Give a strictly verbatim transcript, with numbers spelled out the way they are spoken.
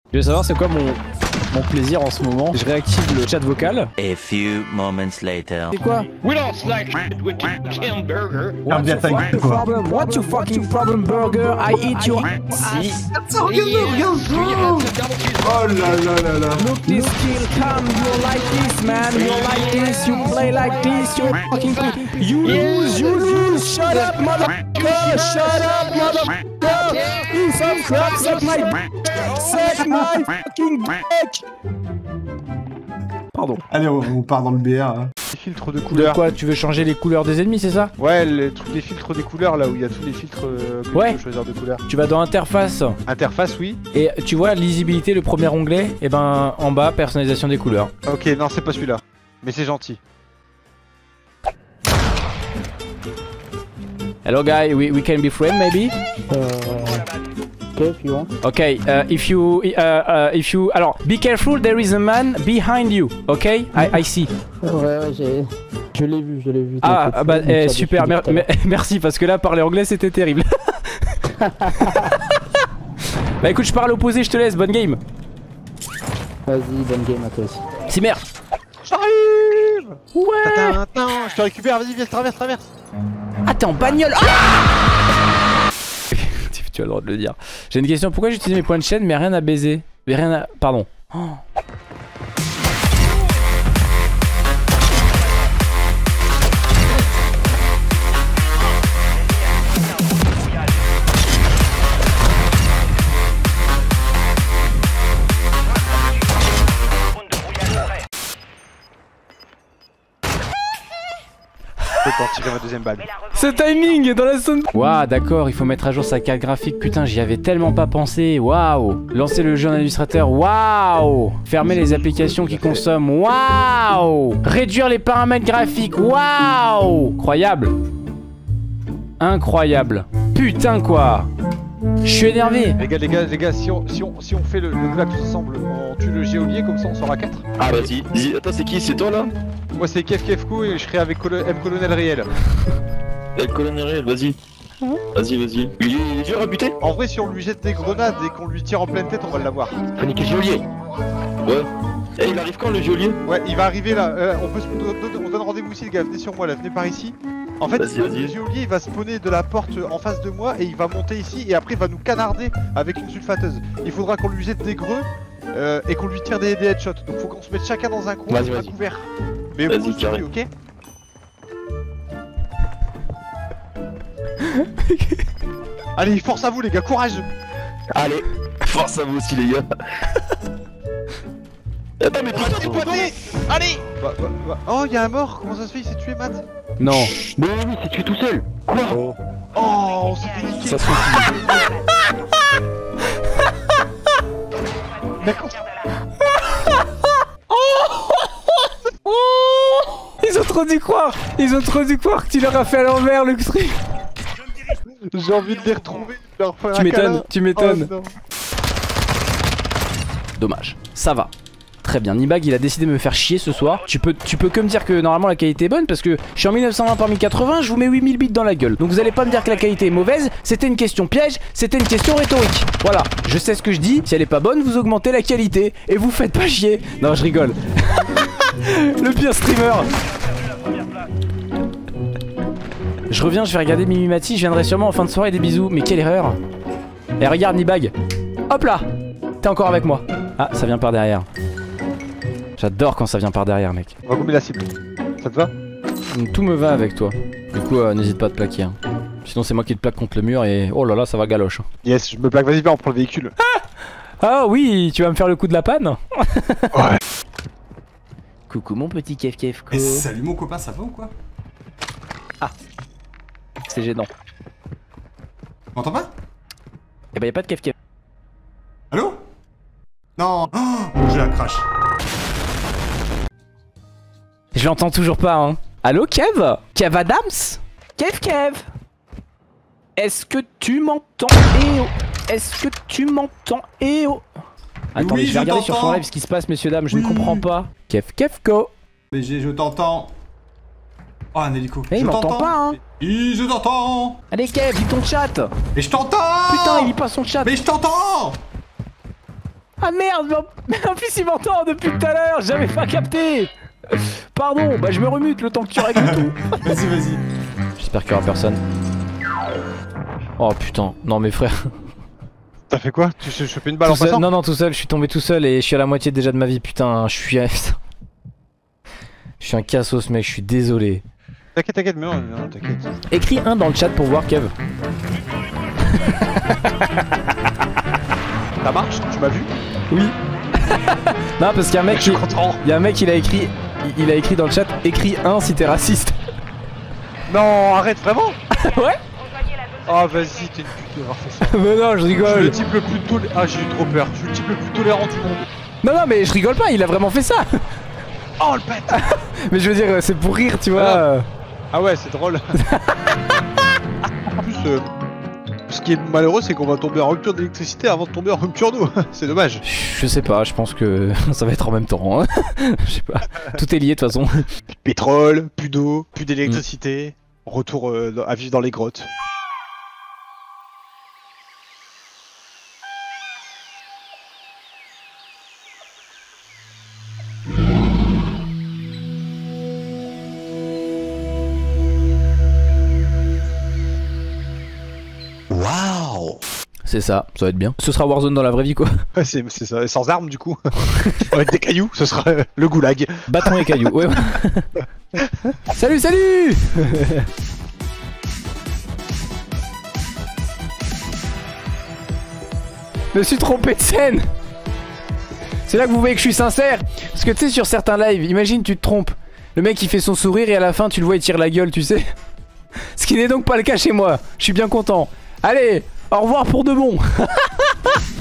Je veux savoir c'est quoi mon, mon plaisir en ce moment. Je réactive le chat vocal. A few moments later. C'est quoi? We don't slack shit with Kim Burger. What's your fucking problem? What's your fucking problem, burger? I eat your... Si. Oh là là là là. Look this kill come, you're like this man, you're like this, you play like this, you're fucking cool. You lose, you lose, shut up motherfucker, shut up motherfucker. Piece of crap, suck my suck my fucking dick. Pardon. Allez, on, on part dans le B R. Hein. Les filtres de De couleurs. quoi? Tu veux changer les couleurs des ennemis, c'est ça? Ouais, les trucs des filtres des couleurs là où il y a tous les filtres euh, que Ouais. tu peux choisir de couleurs. Tu vas dans interface Interface, oui. et tu vois lisibilité, le premier onglet, et ben en bas personnalisation des couleurs. Ok, non, c'est pas celui-là. Mais c'est gentil. Hello guy, we, we can be friends maybe? Okay, if you want. Okay, uh, if you, uh, uh, if you, alors, be careful, there is a man behind you, okay? I, I see. Ouais, ouais, j'ai... Je l'ai vu, je l'ai vu. Ah, ah bah, eh, Ça, super, depuis mer tout à l'heure. merci, parce que là, parler anglais, c'était terrible. Bah écoute, je parle opposé, je te laisse, bonne game. Vas-y, bonne game à toi aussi. C'est merde. J'arrive. Ouais. Attends, attends, je te récupère, vas-y, viens, traverse, traverse. Ah, t'es en bagnole. Ah tu, tu as le droit de le dire. J'ai une question, pourquoi j'utilise mes points de chaîne, mais rien à baiser? Mais rien à... Pardon. Oh. Je peux en tirer ma deuxième balle. Ce timing dans la zone. Waouh, d'accord, il faut mettre à jour sa carte graphique. Putain, j'y avais tellement pas pensé. Waouh. Lancer le jeu en illustrateur. Waouh. Fermer les applications qui consomment. Waouh. Réduire les paramètres graphiques. Waouh. Incroyable. Incroyable. Putain quoi. Je suis énervé. Les gars, les gars, les gars, si on, si on, si on fait le, le gars tous ensemble, on tue le géolier comme ça on sera quatre. Ah vas-y, dis- attends c'est qui? C'est toi là? Moi c'est Kef Kefko et je serai avec Colo M Colonel réel. Le colonel réel, vas-y. Vas-y, vas-y. Il est, il est dur à buter? En vrai si on lui jette des grenades et qu'on lui tire en pleine tête on va l'avoir. Faut niquer le geôlier. Ouais. Eh il arrive quand le geôlier? Ouais il va arriver là, euh, on peut se on donne rendez-vous ici les gars, venez sur moi là, venez par ici. En fait Vas-y, vas-y. le geôlier il va spawner de la porte en face de moi et il va monter ici et après il va nous canarder avec une sulfateuse. Il faudra qu'on lui jette des greux euh, et qu'on lui tire des, des headshots. Donc faut qu'on se mette chacun dans un coin Vas-y, à vas-y. couvert. Mais Vas-y, vous carré. ok. Allez force à vous les gars, courage. Allez, force à vous aussi les gars. Attends mais putain, Allez, pointé. Allez bah, bah, bah. Oh y'a un mort, comment ça se fait, il s'est tué Matt? Non. mais oui, c'est tué tout seul. Quoi? Oh on s'est fait niquer. Ça se fait. D'accord. Ils ont trop dû croire. Ils ont trop dû croire que tu leur as fait à l'envers le truc. J'ai envie de les retrouver, de leur faire Tu un m'étonnes, câlin. tu m'étonnes. Oh, non. Dommage. Ça va. Très bien, Nibag il a décidé de me faire chier ce soir. Tu peux, tu peux que me dire que normalement la qualité est bonne parce que je suis en mille neuf cent vingt par mille quatre-vingts, je vous mets huit mille bits dans la gueule. Donc vous allez pas me dire que la qualité est mauvaise, c'était une question piège, c'était une question rhétorique. Voilà, je sais ce que je dis, si elle est pas bonne, vous augmentez la qualité et vous faites pas chier. Non, je rigole. Le pire streamer. Je reviens, je vais regarder Mimimati, je viendrai sûrement en fin de soirée, des bisous. Mais quelle erreur. Et regarde Nibag. Hop là. T'es encore avec moi. Ah, ça vient par derrière. J'adore quand ça vient par derrière, mec. On va gommer la cible. Ça te va? Tout me va avec toi. Du coup, euh, n'hésite pas à te plaquer. Hein. Sinon, c'est moi qui te plaque contre le mur et... Oh là là, ça va galoche. Yes, je me plaque, vas-y, viens, on prend le véhicule. Ah oui, tu vas me faire le coup de la panne? Ouais. Coucou mon petit Kef Kef. Eh, salut mon copain, ça va ou quoi? Ah. C'est gênant. M'entends pas? Eh bah y'a pas de Kef Kef. Allô? Non. Oh, mon jeu a crash. Je l'entends toujours pas, hein. Allô, Kev? Kev Adams? Kev Kev? Est-ce que tu m'entends? Eh oh. Est-ce que tu m'entends? Eh oh. Attendez, Oui, je vais je regarder sur son t'entends. live ce qui se passe, messieurs, dames, je Oui. ne comprends pas. Kev Kefko. Mais j'ai, je t'entends. Oh, un hélico. Eh, il Je m'entend t'entends. pas, hein. Oui, je t'entends. Allez, Kev, lis ton chat. Mais je t'entends. Putain, il lit pas son chat. Mais je t'entends. Ah merde, mais en, mais en plus il m'entend depuis tout à l'heure, j'avais pas capté. Pardon, bah je me remute le temps que tu règles tout. Vas-y, vas-y. J'espère qu'il y aura personne. Oh putain, non mais frère. T'as fait quoi? Tu t'es chopé une balle Tout en seul- passant? non non tout seul, je suis tombé tout seul et je suis à la moitié déjà de ma vie, putain, je suis... Je suis un cassos mec, je suis désolé. T'inquiète, t'inquiète, mais non, non t'inquiète. Écris un dans le chat pour voir Kev. Ça marche? Tu m'as vu? Oui. Non parce qu'il y a un mec Je suis qui... content. Il y a un mec il a écrit... Il il a écrit dans le chat, écris un si t'es raciste. Non, arrête, vraiment? Ouais. Ah, vas-y, t'es une pute d'avoir fait ça. Mais non, je Je suis rigole. le type le plus tolérant. Ah, j'ai eu trop peur. Je suis le type le plus tolérant du monde. Non non mais je rigole pas, il a vraiment fait ça. Oh, le bête! Mais je veux dire, c'est pour rire, tu vois. Ah ouais, c'est drôle. En plus, euh, ce qui est malheureux, c'est qu'on va tomber en rupture d'électricité avant de tomber en rupture d'eau. C'est dommage. Je sais pas, je pense que ça va être en même temps. Hein. Je sais pas. Tout est lié de toute façon. Pétrole, plus d'eau, plus d'électricité. Retour euh, à vivre dans les grottes. C'est ça, ça va être bien. Ce sera Warzone dans la vraie vie quoi. Ouais, c'est c'est ça. Et sans armes, du coup. Avec des cailloux, ce sera euh, le goulag. Bâton et cailloux, ouais. ouais. Salut, salut. Je me suis trompé de scène. C'est là que vous voyez que je suis sincère. Parce que tu sais sur certains lives, imagine tu te trompes. Le mec il fait son sourire et à la fin tu le vois il tire la gueule, tu sais. Ce qui n'est donc pas le cas chez moi. Je suis bien content. Allez, au revoir pour de bon.